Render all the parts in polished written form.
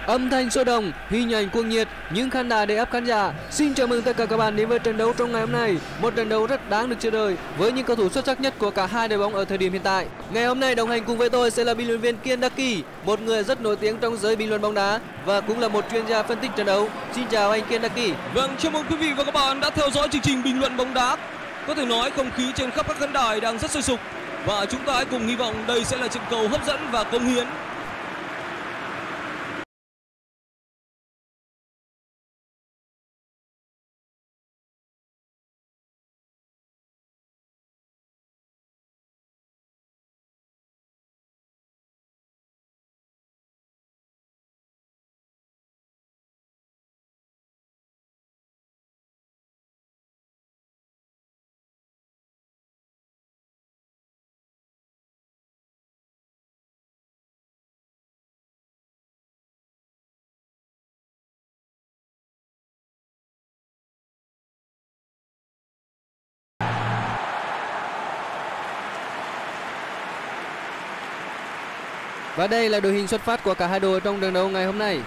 Âm thanh sôi động, hình ảnh cuồng nhiệt, những khán đài để áp khán giả. Xin chào mừng tất cả các bạn đến với trận đấu trong ngày hôm nay. Một trận đấu rất đáng được chờ đợi với những cầu thủ xuất sắc nhất của cả hai đội bóng ở thời điểm hiện tại. Ngày hôm nay đồng hành cùng với tôi sẽ là bình luận viên Kiên Daki, một người rất nổi tiếng trong giới bình luận bóng đá và cũng là một chuyên gia phân tích trận đấu. Xin chào anh Kiên Daki. Vâng, chào mừng quý vị và các bạn đã theo dõi chương trình bình luận bóng đá. Có thể nói không khí trên khắp các khán đài đang rất sôi sục và chúng ta hãy cùng hy vọng đây sẽ là trận cầu hấp dẫn và cống hiến. Và đây là đội hình xuất phát của cả hai đội trong trận đấu ngày hôm nay.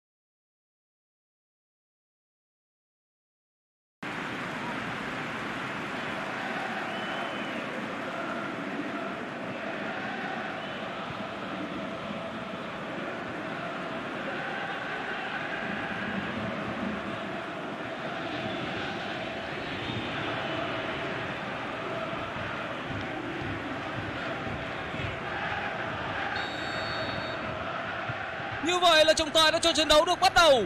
Như vậy là trọng tài đã cho trận đấu được bắt đầu.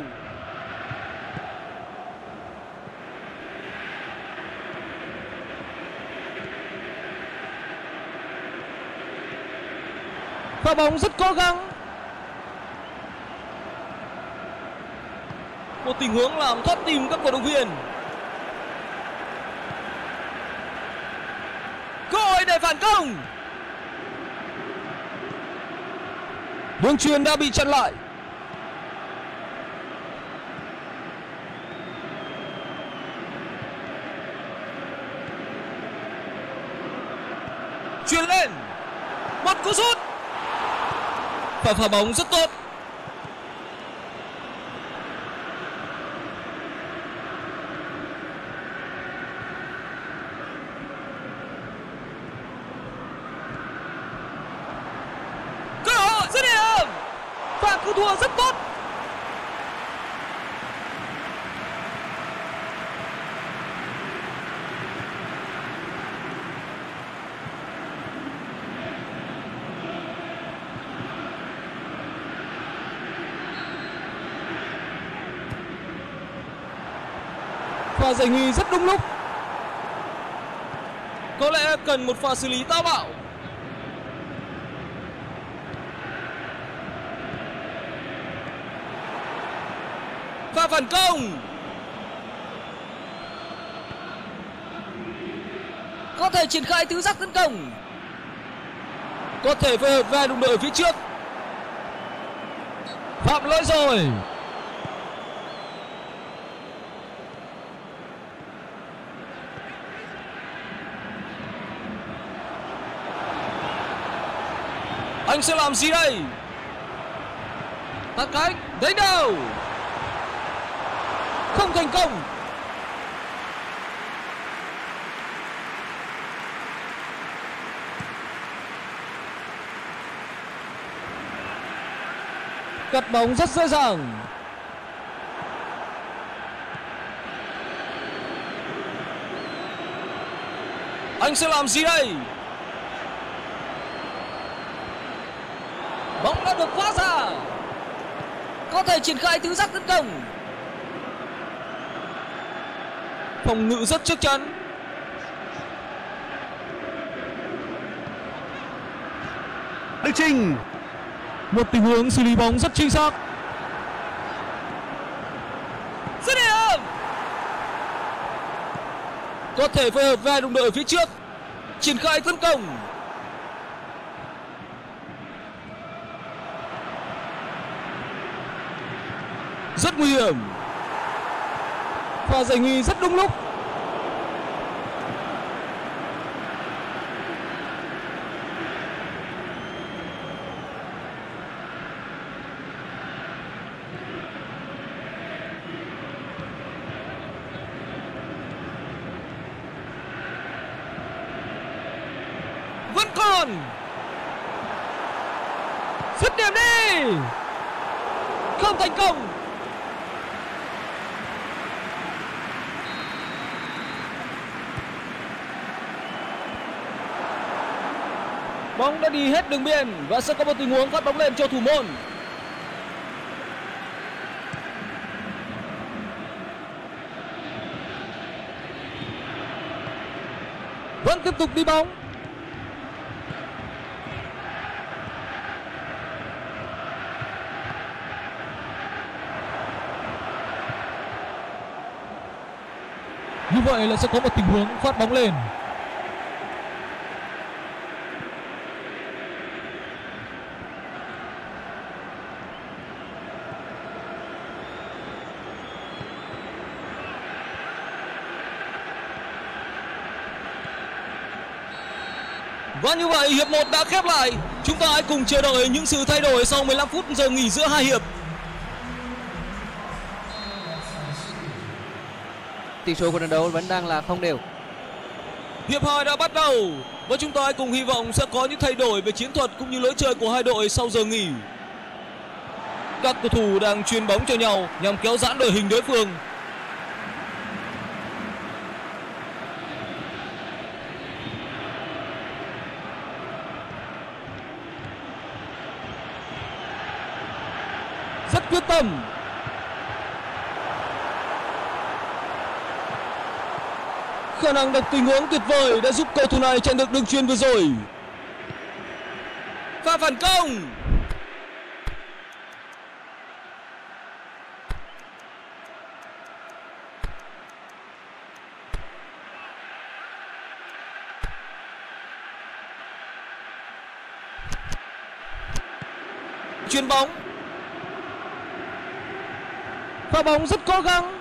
Pha bóng rất cố gắng. Một tình huống làm thoát tim các cổ động viên. Cơ hội để phản công. Đường chuyền đã bị chặn lại. Chuyền lên. Một cú sút. Và pha bóng rất tốt. Dứt điểm và cứu thua rất tốt. Pha giải nguy rất đúng lúc. Có lẽ cần một pha xử lý táo bạo. Pha phản công. Có thể triển khai tứ giác tấn công. Có thể phối hợp với đồng đội phía trước. Phạm lỗi rồi. Anh sẽ làm gì đây? Tạt cánh, đánh đầu. Không thành công. Cắt bóng rất dễ dàng. Anh sẽ làm gì đây? Bóng đã được phá ra. Có thể triển khai tứ giác tấn công. Phòng ngự rất chắc chắn. Đức Trinh. Một tình huống xử lý bóng rất chính xác. Dứt điểm. Có thể phối hợp với đồng đội phía trước. Triển khai tấn công. Rất nguy hiểm. Pha giải nguy rất đúng lúc. vẫn còn. Dứt điểm đi. Không thành công. Bóng đã đi hết đường biên và sẽ có một tình huống phát bóng lên cho thủ môn. Vẫn tiếp tục đi bóng. Như vậy là sẽ có một tình huống phát bóng lên. Và như vậy hiệp 1 đã khép lại. Chúng ta hãy cùng chờ đợi những sự thay đổi sau 15 phút giờ nghỉ giữa hai hiệp. Tỷ số của trận đấu vẫn đang là không đều. Hiệp 2 đã bắt đầu và chúng ta hãy cùng hy vọng sẽ có những thay đổi về chiến thuật cũng như lối chơi của hai đội sau giờ nghỉ. Các cầu thủ đang chuyền bóng cho nhau nhằm kéo giãn đội hình đối phương. Rất quyết tâm. Khả năng đọc tình huống tuyệt vời đã giúp cầu thủ này chặn được đường chuyền vừa rồi. Và phản công. Chuyền bóng. Pha bóng rất cố gắng.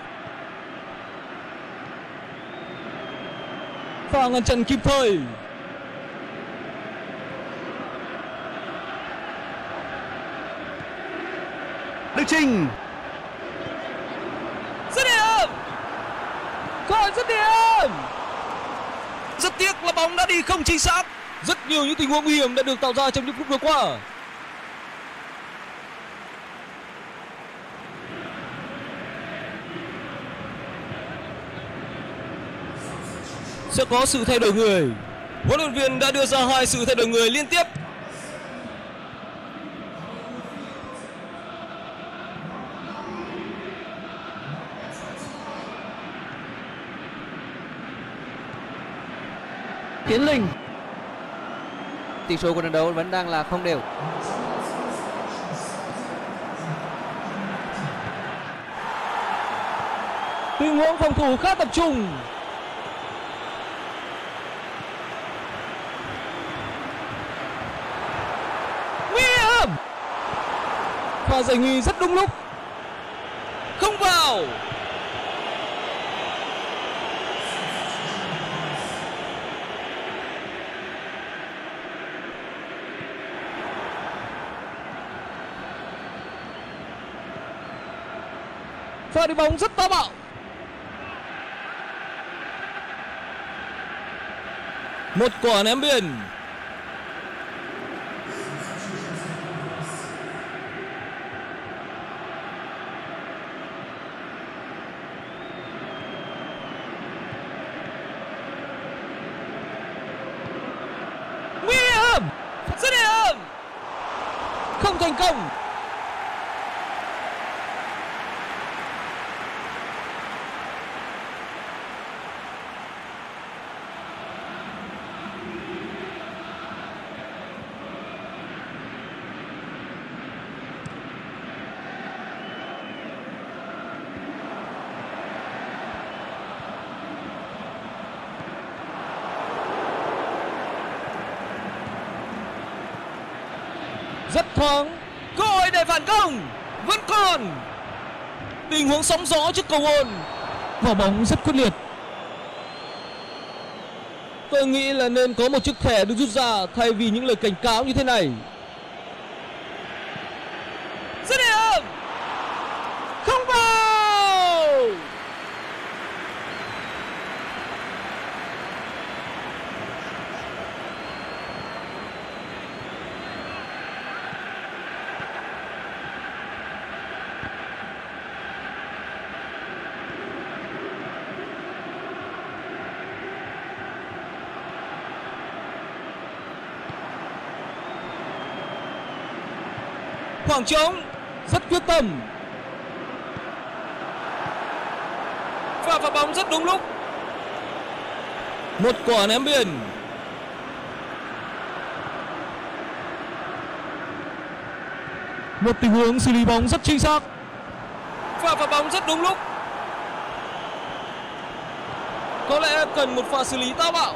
Pha ngăn chặn kịp thời. Đức Chinh. Dứt điểm. Còn dứt điểm. Rất tiếc là bóng đã đi không chính xác. Rất nhiều những tình huống nguy hiểm đã được tạo ra trong những phút vừa qua. Sẽ có sự thay đổi người. Huấn luyện viên đã đưa ra 2 sự thay đổi người liên tiếp. Tiến Linh. Tỷ số của trận đấu vẫn đang là không đều. Tình huống phòng thủ khá tập trung. Pha giải nguy rất đúng lúc. Không vào. Pha đi bóng rất táo bạo. Một quả ném biên. Dứt điểm. Không thành công. Rất thoáng. Cơ hội để phản công vẫn còn. Tình huống sóng gió trước cầu môn. Quả bóng rất quyết liệt. Tôi nghĩ là nên có một chiếc thẻ được rút ra thay vì những lời cảnh cáo như thế này. Dứt điểm. Không vào. khoảng trống, rất quyết tâm. Và phá bóng rất đúng lúc. Một quả ném biên. Một tình huống xử lý bóng rất chính xác. Và phá bóng rất đúng lúc. Có lẽ cần một pha xử lý táo bạo.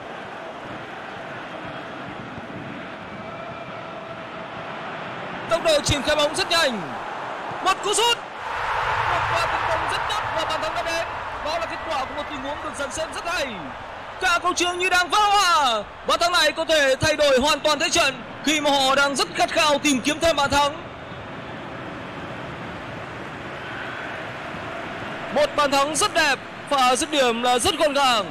Tốc độ triển khai bóng rất nhanh. Một cú sút. Một pha tấn công rất tốt và bàn thắng đã đến. Đó là kết quả của một tình huống được dàn xếp rất hay. Cả cầu trường như đang vỡ hòa. Bàn thắng này có thể thay đổi hoàn toàn thế trận khi mà họ đang rất khát khao tìm kiếm thêm bàn thắng. Một bàn thắng rất đẹp và dứt điểm là rất gọn gàng.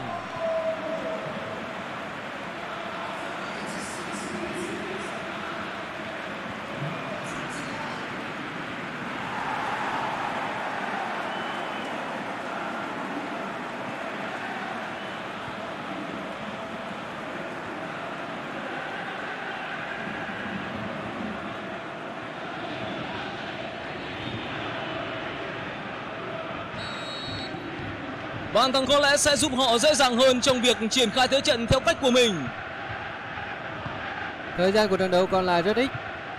Bàn thắng có lẽ sẽ giúp họ dễ dàng hơn trong việc triển khai thế trận theo cách của mình. Thời gian của trận đấu còn lại rất ít.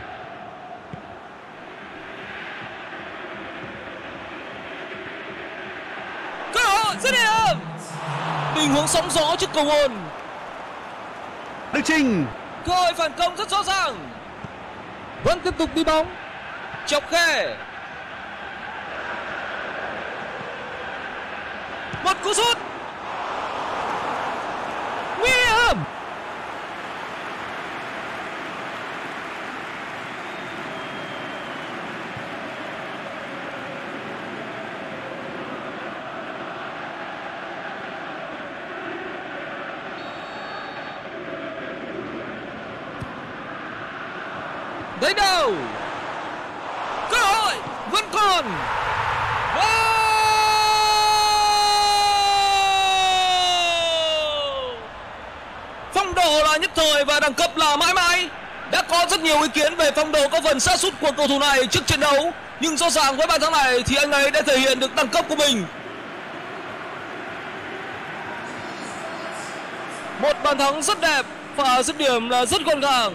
Cơ hội dứt điểm. Tình huống sóng gió trước cầu môn. Đức Chinh. Cơ hội phản công rất rõ ràng. Vẫn tiếp tục đi bóng. Chọc khe. Một cú sút nguy hiểm. Đánh đầu. Cơ hội vẫn còn. Phong độ là nhất thời và đẳng cấp là mãi mãi. Đã có rất nhiều ý kiến về phong độ có phần sa sút của cầu thủ này trước trận đấu, nhưng rõ ràng với bàn thắng này thì anh ấy đã thể hiện được đẳng cấp của mình. Một bàn thắng rất đẹp và dứt điểm là rất gọn gàng.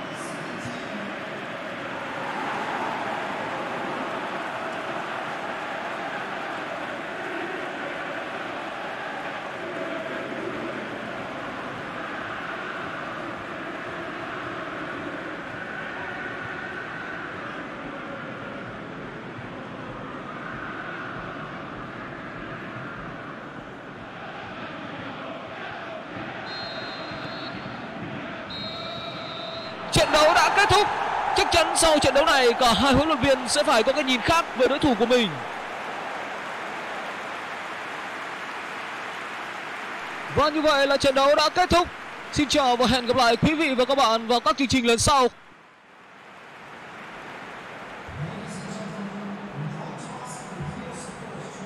Trận đấu đã kết thúc. Chắc chắn sau trận đấu này cả hai huấn luyện viên sẽ phải có cái nhìn khác về đối thủ của mình. Và như vậy là trận đấu đã kết thúc. Xin chào và hẹn gặp lại quý vị và các bạn vào các chương trình lần sau.